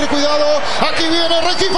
tener cuidado. Aquí viene Requifo.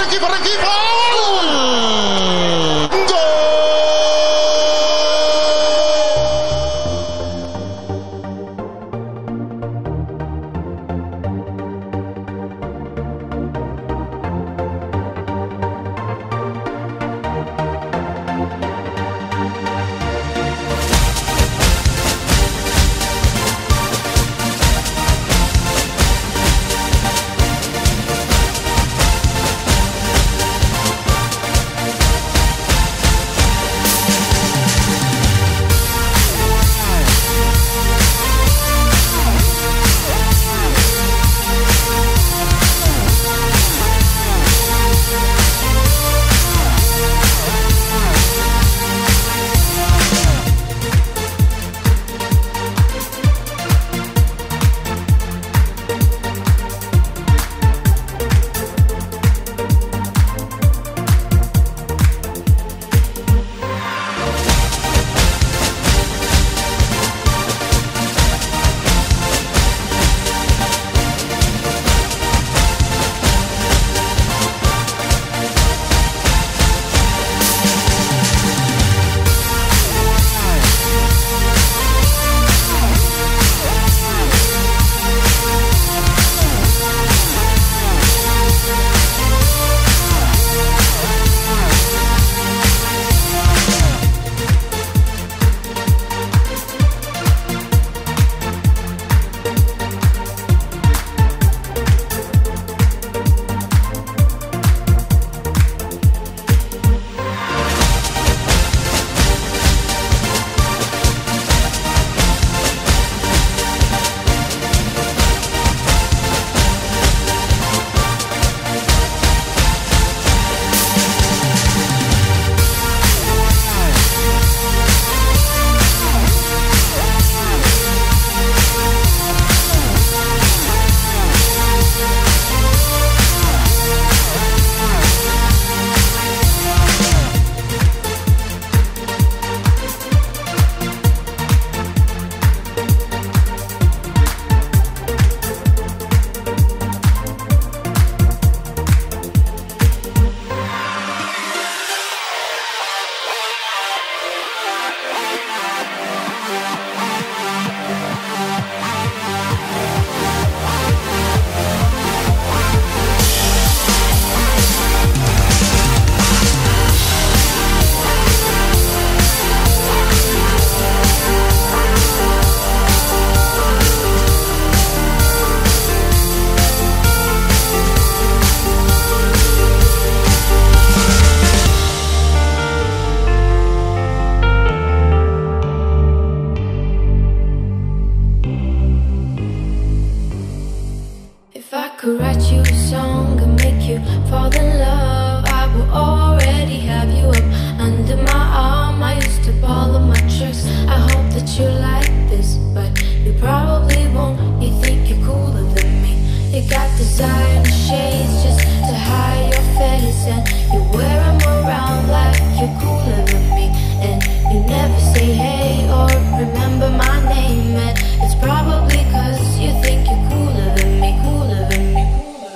Could write you a song and make you fall in love. I will already have you up under my arm. I used to follow my tricks. I hope that you like this, but you probably won't. You think you're cooler than me. You got designer shades just to hide your face, and you wear them around like you're cooler than me. And you never say hey or remember my name, and it's probably 'cause you think you're cooler than me, cooler than me.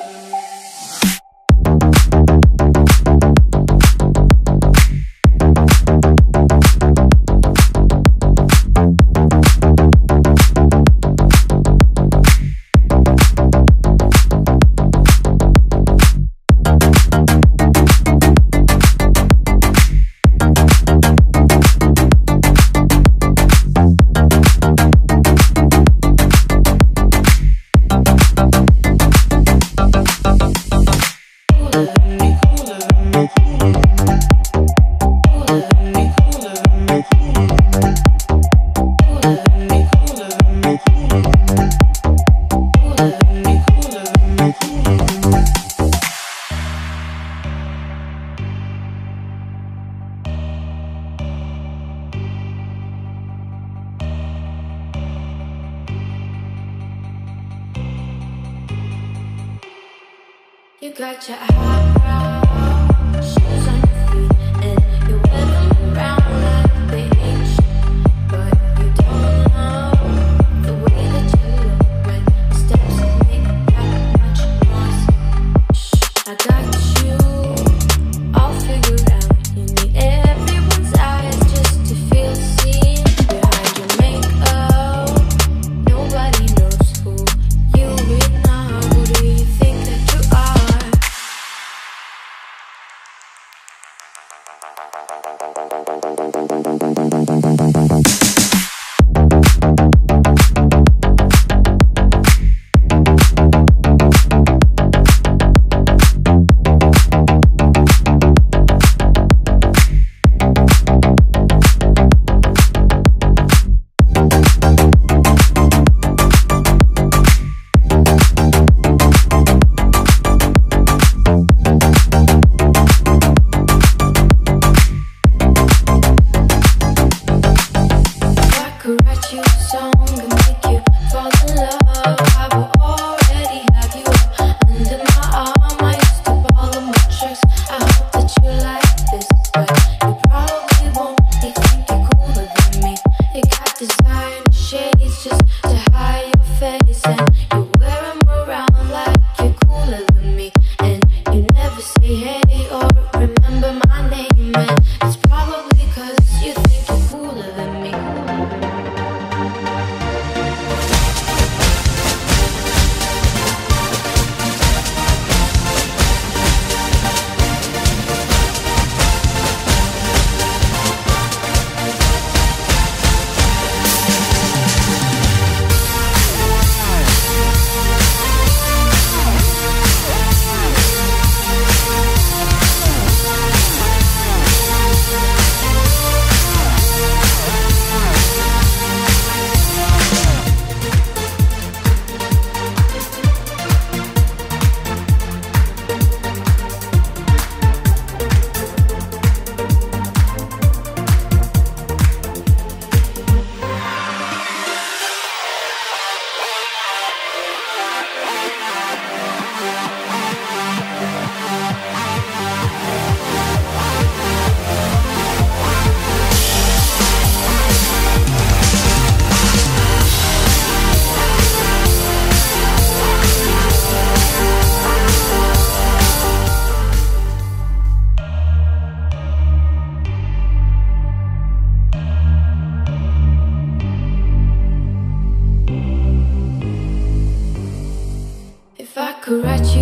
You got your high shoes on your feet, and you wear them around like they ain't shit. But you don't know the way that you look when the steps make that much noise.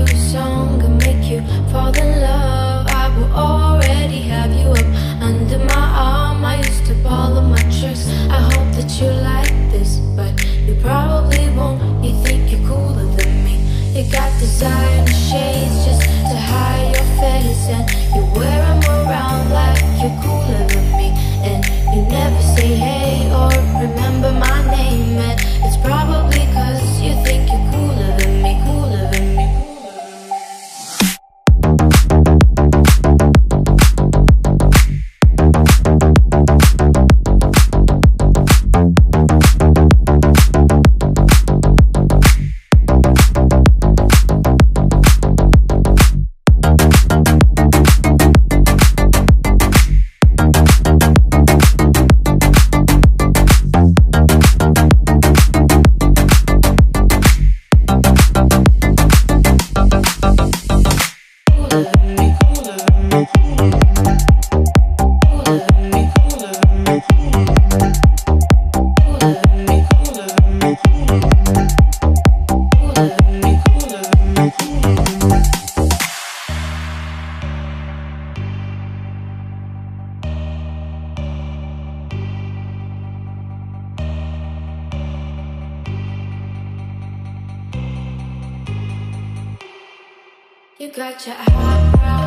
a song and make you fall in love, I will already have you up under my arm. I used to ball of my tricks. I hope that you like this, but you probably won't. You think you're cooler than me. You got designer shades just to hide your face, and you wear them around like you're cooler than me. And you never say hey or remember my name, and it's probably 'cause you think you're cooler than me, cooler than me. You got your eyebrows